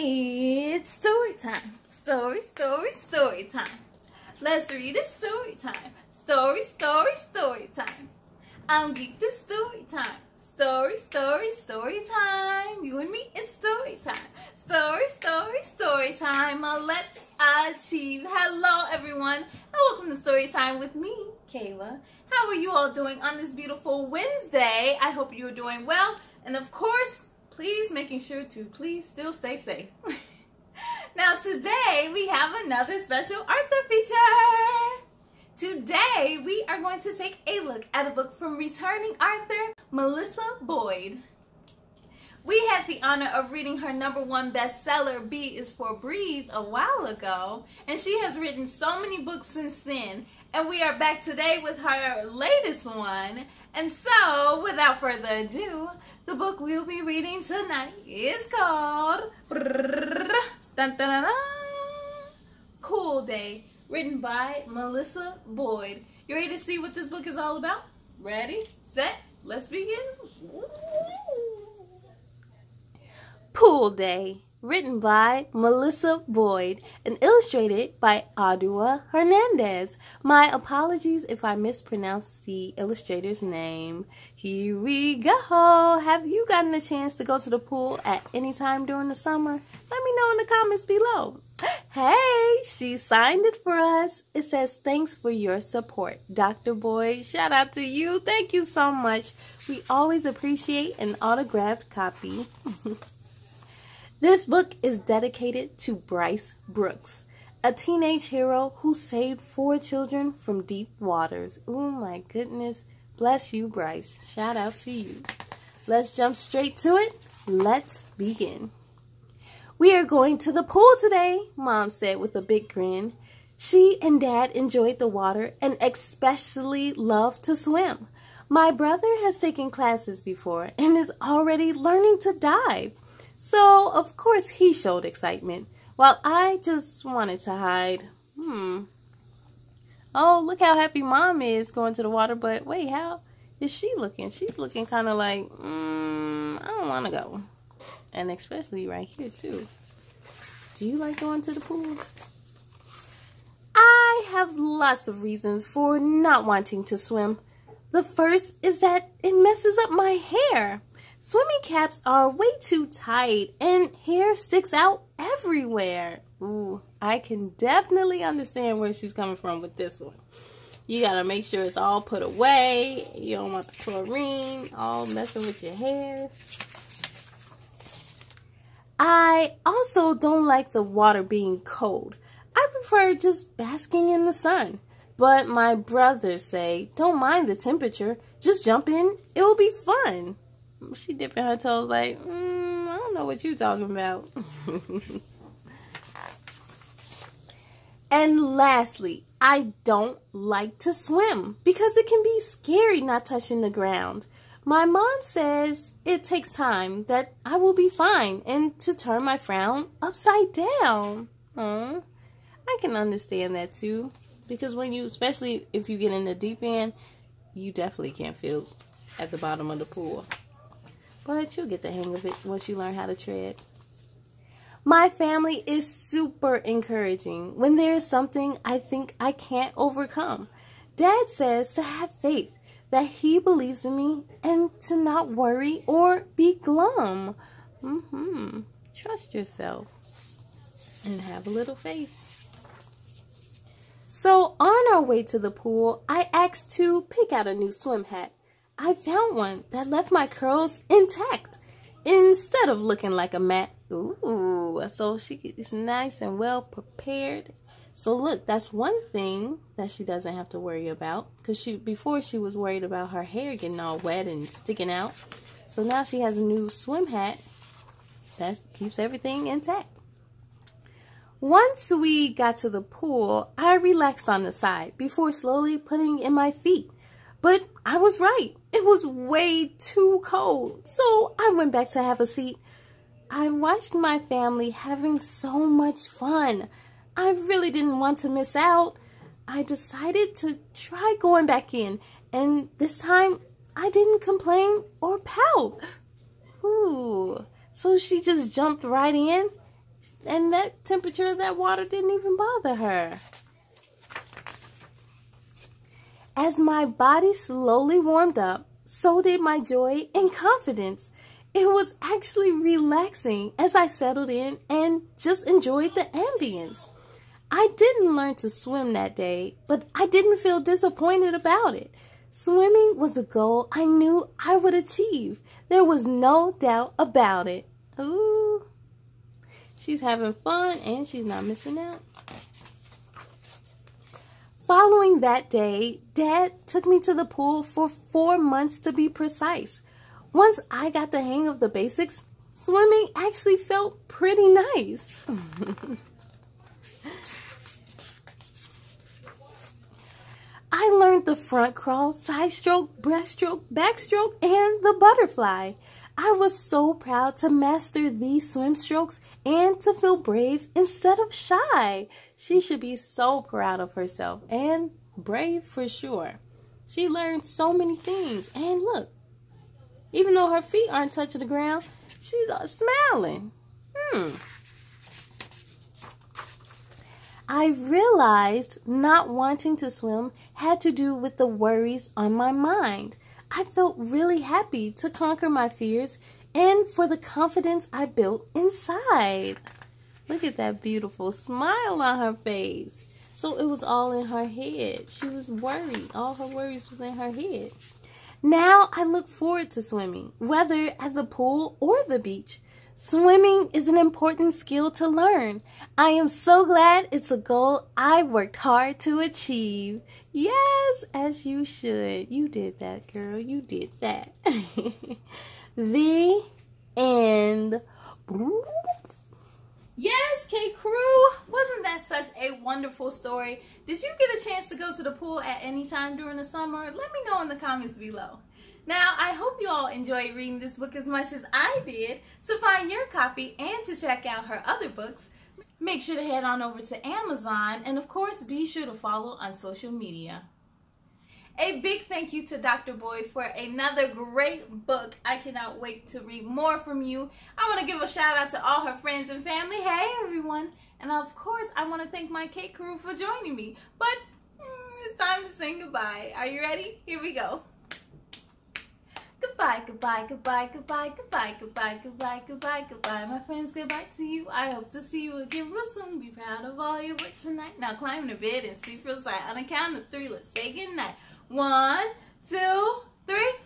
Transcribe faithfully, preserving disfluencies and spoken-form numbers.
It's story time. Story, story, story time. Let's read it story time. Story, story, story time. I'm geeked to story time. Story, story, story time. You and me, it's story time. Story, story, story time. Now let's achieve. Hello everyone, and welcome to story time with me, Kayla. How are you all doing on this beautiful Wednesday? I hope you're doing well, and of course, please making sure to please still stay safe. Now today we have another special author feature. Today we are going to take a look at a book from returning author Melissa Boyd. We had the honor of reading her number one bestseller, B is for Breathe, a while ago, and she has written so many books since then, and we are back today with her latest one. And so, without further ado, the book we'll be reading tonight is called dun, dun, dun, dun, Pool Day, written by Melissa Boyd. You ready to see what this book is all about? Ready, set, let's begin. Pool Day, written by Melissa Boyd and illustrated by Adua Hernandez. My apologies if I mispronounced the illustrator's name. Here we go. Have you gotten a chance to go to the pool at any time during the summer? Let me know in the comments below. Hey, she signed it for us. It says, thanks for your support. Doctor Boyd, shout out to you. Thank you so much. We always appreciate an autographed copy. This book is dedicated to Bryce Brooks, a teenage hero who saved four children from deep waters. Oh my goodness. Bless you, Bryce. Shout out to you. Let's jump straight to it. Let's begin. We are going to the pool today, Mom said with a big grin. She and Dad enjoyed the water and especially loved to swim. My brother has taken classes before and is already learning to dive. So, of course, he showed excitement, while I just wanted to hide. Hmm. Oh, look how happy Mom is going to the water, but wait, how is she looking? She's looking kind of like, mm, I don't want to go. And especially right here, too. Do you like going to the pool? I have lots of reasons for not wanting to swim. The first is that it messes up my hair. Swimming caps are way too tight and hair sticks out everywhere. Ooh, I can definitely understand where she's coming from with this one. You gotta make sure it's all put away. You don't want the chlorine all messing with your hair. I also don't like the water being cold. I prefer just basking in the sun. But my brothers say, don't mind the temperature. Just jump in. It will be fun. She dipping her toes like, mm, I don't know what you're talking about. And lastly, I don't like to swim because it can be scary not touching the ground. My mom says it takes time, that I will be fine, and to turn my frown upside down. Huh? I can understand that too, because when you, especially if you get in the deep end, you definitely can't feel at the bottom of the pool. But you'll get the hang of it once you learn how to tread. My family is super encouraging when there is something I think I can't overcome. Dad says to have faith, that he believes in me, and to not worry or be glum. Mm-hmm. Trust yourself and have a little faith. So on our way to the pool, I asked to pick out a new swim hat. I found one that left my curls intact instead of looking like a mat. Ooh, so she is nice and well prepared. So look, that's one thing that she doesn't have to worry about, because she before she was worried about her hair getting all wet and sticking out. So now she has a new swim hat that keeps everything intact. Once we got to the pool, I relaxed on the side before slowly putting in my feet. But I was right. It was way too cold. So I went back to have a seat. I watched my family having so much fun. I really didn't want to miss out. I decided to try going back in. And this time, I didn't complain or pout. Ooh. So she just jumped right in. And that temperature of that water didn't even bother her. As my body slowly warmed up, so did my joy and confidence. It was actually relaxing as I settled in and just enjoyed the ambience. I didn't learn to swim that day, but I didn't feel disappointed about it. Swimming was a goal I knew I would achieve. There was no doubt about it. Ooh, she's having fun and she's not missing out. Following that day, Dad took me to the pool for four months to be precise. Once I got the hang of the basics, swimming actually felt pretty nice. I learned the front crawl, side stroke, breaststroke, backstroke, and the butterfly. I was so proud to master these swim strokes and to feel brave instead of shy. She should be so proud of herself and brave for sure. She learned so many things. And look, even though her feet aren't touching the ground, she's uh, smiling. Hmm. I realized not wanting to swim had to do with the worries on my mind. I felt really happy to conquer my fears and for the confidence I built inside. Look at that beautiful smile on her face. So it was all in her head. She was worried. All her worries was in her head. Now I look forward to swimming, whether at the pool or the beach. Swimming is an important skill to learn. I am so glad it's a goal I worked hard to achieve. Yes, as you should. You did that, girl. You did that. The end. Yes, K-Crew. Wasn't that such a wonderful story? Did you get a chance to go to the pool at any time during the summer? Let me know in the comments below. Now, I hope you all enjoyed reading this book as much as I did. To find your copy and to check out her other books, make sure to head on over to Amazon and, of course, be sure to follow on social media. A big thank you to Doctor Boyd for another great book. I cannot wait to read more from you. I want to give a shout out to all her friends and family. Hey, everyone. And, of course, I want to thank my Cake Crew for joining me. But mm, it's time to say goodbye. Are you ready? Here we go. Goodbye, goodbye, goodbye, goodbye, goodbye, goodbye, goodbye, goodbye, goodbye. My friends, goodbye to you. I hope to see you again real soon. Be proud of all your work tonight. Now climb to bed and sleep real tight. On the count of three, let's say goodnight. One, two, three.